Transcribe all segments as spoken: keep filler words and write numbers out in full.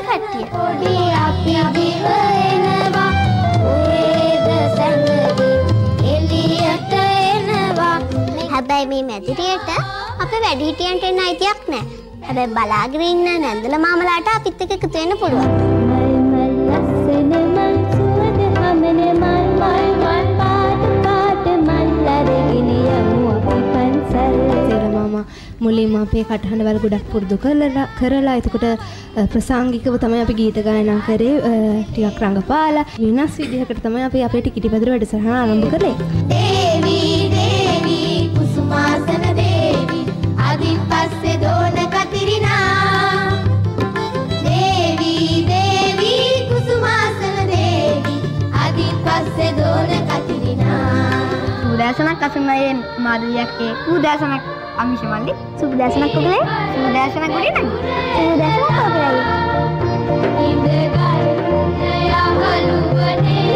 කට්ටිය. පොඩි අපි දිවෙනවා ඔයද සංගදී එළියට එනවා. හැබැයි මේ මැදිරියට අපේ වැඩිහිටියන්ට එන්න අයිතියක් නැහැ. හැබැයි බලාගෙන ඉන්න නැන්දල මාමලාට අපිත් එක්ක එකතු වෙන්න පුළුවන්. මල් මල් ලස්සන මල් සුවඳ හමන මල් මල් මල් පාට පාට මල් අරගෙන යමු අපි පන්සල්. මාමා මුලින්ම අපේ කටහඬ වල ගොඩක් පුරුදු කරලා කරලා එතකොට ප්‍රසංගිකව තමයි අපි ගීත ගායනා කරේ ටිකක් රංගපාලා වෙනස් විදිහකට තමයි අපි අපේ ටිකිටි පැදුර වැඩසටහන ආරම්භ කළේ. දේවි දේවි කුසුමාසන දේවි අදින් පස්සේ දෝන කතිරිනා. දේවි දේවි කුසුමාසන දේවි අදින් පස්සේ දෝන කතිරිනා. සුදෑසනක් අසමයේ මාධවියක්ගේ සුදෑසනක් අමිෂමල්ලි සුදෑසනක් ඔබලේ සුදෑසනක් ගොඩේ නං සුදෑසනක් ඔබලේ ඉඳ ගන්න යහළුවනේ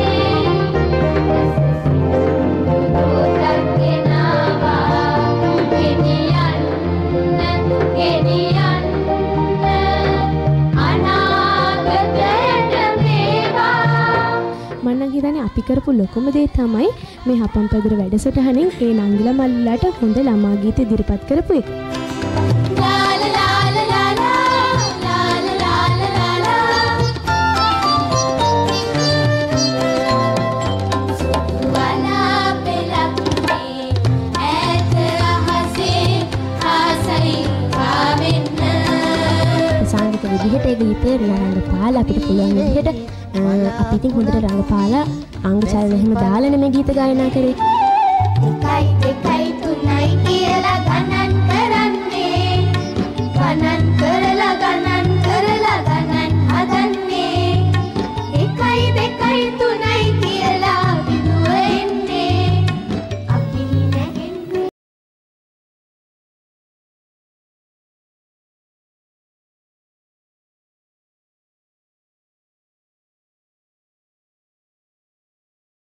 දුරක් ගෙනවා ගෙනියන්න ගෙනියන්න අනාගතයට මේවා. මම හිතන්නේ අපි කරපු ලොකුම දේ තමයි මේ හපම් පැදුර වැඩසටහනෙන් ඒ නංගිලා මල්ලිලාට හොඳ ළමා ගීත ඉදිරිපත් කරපු එක. සංගීත විදිහට ඒ ගීතේ රංගපාලා අපිට පුළුවන් විදිහට අපි ඉතින් හොඳට රංගපාලා අංග චලන එහෙම දාලා නෙමෙයි ගීත ගායනා කරේ. එකයි දෙකයි